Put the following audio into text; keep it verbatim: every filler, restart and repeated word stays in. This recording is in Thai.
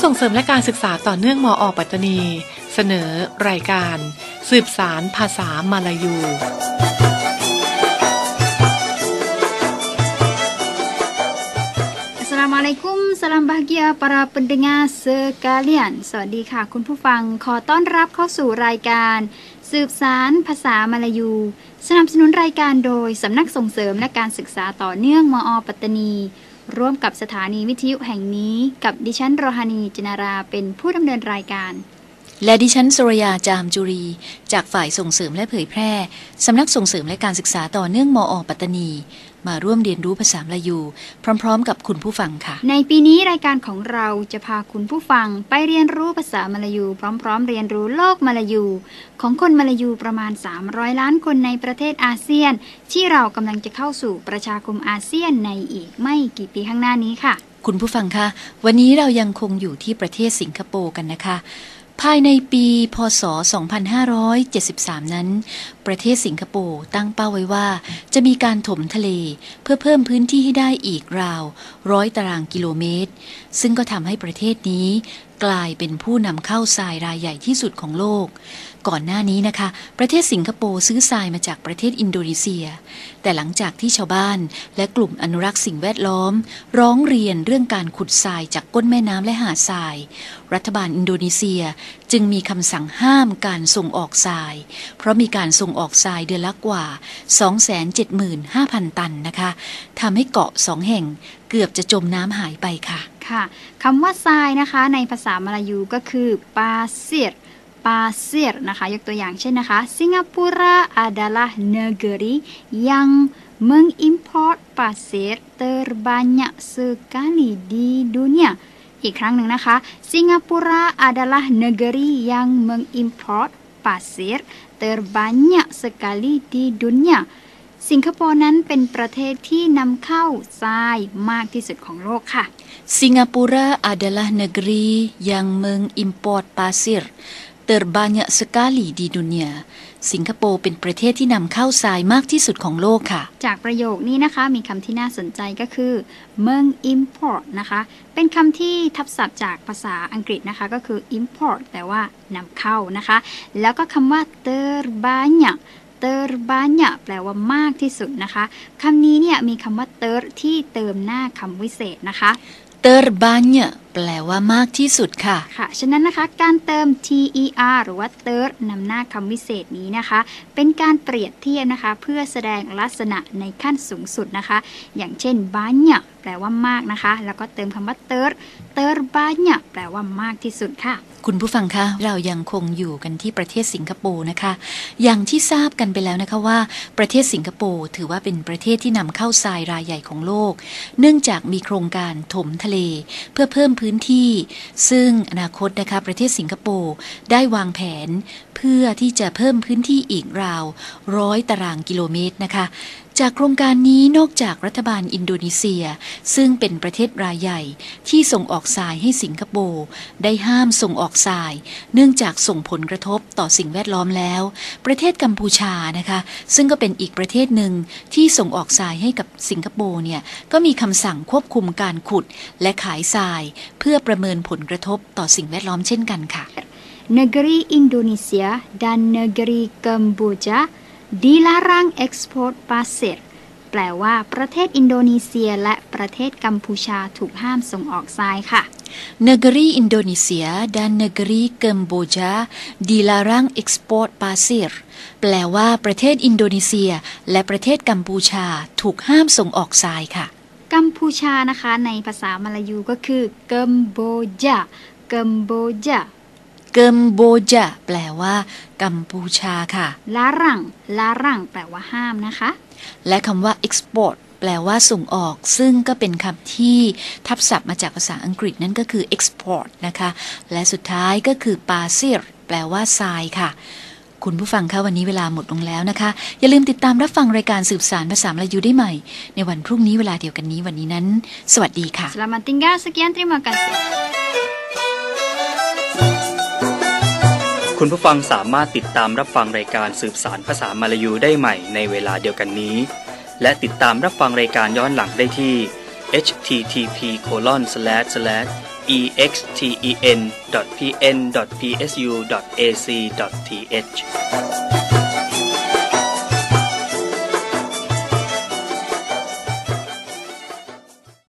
ส่งเสริมและการศึกษาต่อเนื่องมอ.ปัตตานีเสนอรายการสืบสานภาษามาลายู Assalamualaikum salam bahagia para pendengar sekalian สวัสดีค่ะคุณผู้ฟังขอต้อนรับเข้าสู่รายการสืบสานภาษามาลายูสนับสนุนรายการโดยสำนักส่งเสริมและการศึกษาต่อเนื่องมอ.ปัตตานีร่วมกับสถานีวิทยุแห่งนี้กับดิฉันโรฮานีจินาราเป็นผู้ดำเนินรายการและดิฉันสุรยาจามจุรีจากฝ่ายส่งเสริมและเผยแพร่สำนักส่งเสริมและการศึกษาต่อเนื่องมอ.ปัตตานีมาร่วมเรียนรู้ภาษามลายูพร้อมๆกับคุณผู้ฟังค่ะในปีนี้รายการของเราจะพาคุณผู้ฟังไปเรียนรู้ภาษามลายูพร้อมๆเรียนรู้โลกมลายูของคนมลายูประมาณสามร้อยล้านคนในประเทศอาเซียนที่เรากำลังจะเข้าสู่ประชาคมอาเซียนในอีกไม่กี่ปีข้างหน้านี้ค่ะคุณผู้ฟังคะวันนี้เรายังคงอยู่ที่ประเทศสิงคโปร์กันนะคะภายในปีพ.ศ. สองพันห้าร้อยเจ็ดสิบสาม นั้นประเทศสิงคโปร์ตั้งเป้าไว้ว่าจะมีการถมทะเลเพื่อเพิ่มพื้นที่ให้ได้อีกราวร้อยตารางกิโลเมตรซึ่งก็ทำให้ประเทศนี้กลายเป็นผู้นำเข้าทรายรายใหญ่ที่สุดของโลกก่อนหน้านี้นะคะประเทศสิงคโปร์ซื้อทรายมาจากประเทศอินโดนีเซียแต่หลังจากที่ชาวบ้านและกลุ่มอนุรักษ์สิ่งแวดล้อมร้องเรียนเรื่องการขุดทรายจากก้นแม่น้ำและหาดทรายรัฐบาลอินโดนีเซียจึงมีคำสั่งห้ามการส่งออกทรายเพราะมีการส่งออกทรายเดือนละกว่า สองแสนเจ็ดหมื่นห้าพัน ตันนะคะทำให้เกาะสองแห่งเกือบจะจมน้ำหายไปค่ะค่ะคำว่าทรายนะคะในภาษามลายูก็คือปาเซียร์ปาเซียร์นะคะยกตัวอย่างเช่นนะคะ Singapura adalah negeri yang mengimport pasir terbanyak sekali di dunia อีกครั้งหนึ่งนะคะ Singapura adalah negeri yang mengimport pasir terbanyak sekali di duniaสิงคโปร์นั้นเป็นประเทศที่นำเข้าทรายมากที่สุดของโลกค่ะ Singapura adalah negeri yang mengimport pasir terbanyak sekali di dunia สิงคโปร์เป็นประเทศที่นำเข้าทรายมากที่สุดของโลกค่ะจากประโยคนี้นะคะมีคำที่น่าสนใจก็คือ mengimport นะคะเป็นคำที่ทับศัพท์จากภาษาอังกฤษนะคะก็คือ import แปลว่านำเข้านะคะแล้วก็คำว่า terbanyak terbanyak แปลว่ามากที่สุดนะคะคำนี้เนี่ยมีคำว่า ter ที่เติมหน้าคำวิเศษนะคะ terbanyak แปลว่ามากที่สุดค่ะค่ะฉะนั้นนะคะการเติม ter หรือว่า ter นำหน้าคำวิเศษนี้นะคะเป็นการเปรียบเทียบนะคะเพื่อแสดงลักษณะในขั้นสูงสุดนะคะอย่างเช่น banyak แปลว่ามากนะคะแล้วก็เติมคำว่า ter terbanyak แปลว่ามากที่สุดค่ะคุณผู้ฟังคะเรายังคงอยู่กันที่ประเทศสิงคโปร์นะคะอย่างที่ทราบกันไปแล้วนะคะว่าประเทศสิงคโปร์ถือว่าเป็นประเทศที่นำเข้าทรายรายใหญ่ของโลกเนื่องจากมีโครงการถมทะเลเพื่อเพิ่มพื้นที่ซึ่งอนาคตนะคะประเทศสิงคโปร์ได้วางแผนเพื่อที่จะเพิ่มพื้นที่อีกราวร้อยตารางกิโลเมตรนะคะจากโครงการนี้นอกจากรัฐบาลอินโดนีเซียซึ่งเป็นประเทศรายใหญ่ที่ส่งออกทรายให้สิงคโปร์ได้ห้ามส่งออกทรายเนื่องจากส่งผลกระทบต่อสิ่งแวดล้อมแล้วประเทศกัมพูชานะคะซึ่งก็เป็นอีกประเทศหนึ่งที่ส่งออกทรายให้กับสิงคโปร์เนี่ยก็มีคำสั่งควบคุมการขุดและขายทรายเพื่อประเมินผลกระทบต่อสิ่งแวดล้อมเช่นกันค่ะ Negeri Indonesia dan Negeri Kamboja dilarang ekspor pasir แปลว่าประเทศอินโดนีเซียและประเทศกัมพูชาถูกห้ามส่งออกทรายค่ะ Negeri Indonesia dan Negeri Kamboja dilarang ekspor pasir แปลว่าประเทศอินโดนีเซียและประเทศกัมพูชาถูกห้ามส่งออกทรายค่ะกัมพูชานะคะในภาษามลายูก็คือกัมโบจากัมโบจากัมโบจาแปลว่ากัมพูชาค่ะลารังลารังแปลว่าห้ามนะคะและคำว่า export แปลว่าส่งออกซึ่งก็เป็นคำที่ทับศัพท์มาจากภาษาอังกฤษนั่นก็คือ export นะคะและสุดท้ายก็คือ pasir แปลว่าทรายค่ะคุณผู้ฟังคะวันนี้เวลาหมดลงแล้วนะคะอย่าลืมติดตามรับฟังรายการสืบสานภาษามลายูได้ใหม่ในวันพรุ่งนี้เวลาเดียวกันนี้วันนี้นั้นสวัสดีค่ะ Selamat tinggal sekian terima kasih คุณผู้ฟังสามารถติดตามรับฟังรายการสืบสานภาษามลายูได้ใหม่ในเวลาเดียวกันนี้และติดตามรับฟังรายการย้อนหลังได้ที่ เอช ที ที พี โคลอน สแลช สแลช e x t e n dot p n dot p s u dot a c dot t h